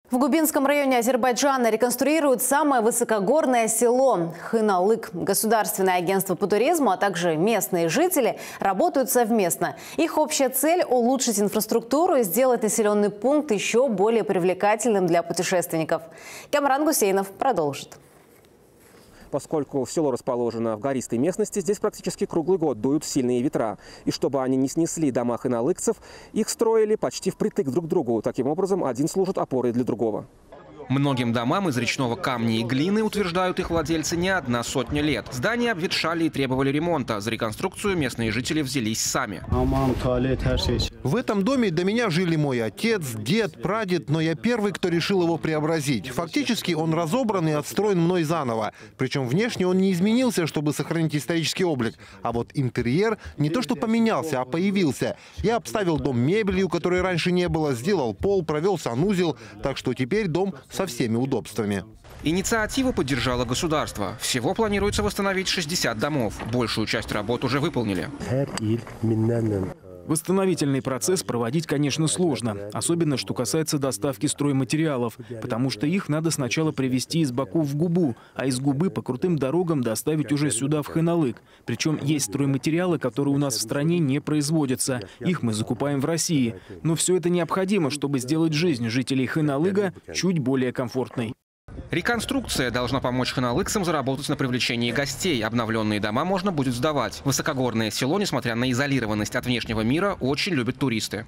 В Губинском районе Азербайджана реконструируют самое высокогорное село Хыналык. Государственное агентство по туризму, а также местные жители работают совместно. Их общая цель – улучшить инфраструктуру и сделать населенный пункт еще более привлекательным для путешественников. Камран Гусейнов продолжит. Поскольку село расположено в гористой местности, здесь практически круглый год дуют сильные ветра. И чтобы они не снесли дома хыналыкцев, их строили почти впритык друг к другу. Таким образом, один служит опорой для другого. Многим домам из речного камня и глины, утверждают их владельцы, не одна сотня лет. Здания обветшали и требовали ремонта. За реконструкцию местные жители взялись сами. В этом доме до меня жили мой отец, дед, прадед, но я первый, кто решил его преобразить. Фактически он разобран и отстроен мной заново. Причем внешне он не изменился, чтобы сохранить исторический облик. А вот интерьер не то что поменялся, а появился. Я обставил дом мебелью, которой раньше не было, сделал пол, провел санузел. Так что теперь дом со всеми удобствами. Инициативу поддержало государство. Всего планируется восстановить 60 домов. Большую часть работ уже выполнили. Восстановительный процесс проводить, конечно, сложно. Особенно, что касается доставки стройматериалов. Потому что их надо сначала привезти из Баку в Губу, а из Губы по крутым дорогам доставить уже сюда, в Хыналык. Причем есть стройматериалы, которые у нас в стране не производятся. Их мы закупаем в России. Но все это необходимо, чтобы сделать жизнь жителей Хыналыга чуть более комфортной. Реконструкция должна помочь хыналыкцам заработать на привлечении гостей. Обновленные дома можно будет сдавать. Высокогорное село, несмотря на изолированность от внешнего мира, очень любят туристы.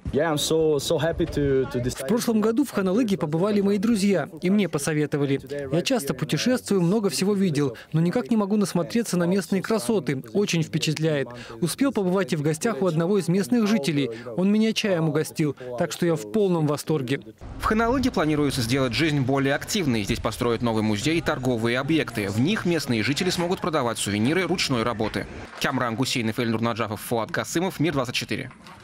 В прошлом году в Хыналыге побывали мои друзья, и мне посоветовали. Я часто путешествую, много всего видел, но никак не могу насмотреться на местные красоты. Очень впечатляет. Успел побывать и в гостях у одного из местных жителей. Он меня чаем угостил, так что я в полном восторге. В Хыналыге планируется сделать жизнь более активной. Здесь построят новый музей и торговые объекты. В них местные жители смогут продавать сувениры ручной работы. Камран Гусейнов, Эльнур Наджафов, Фуат Касымов, Мир 24.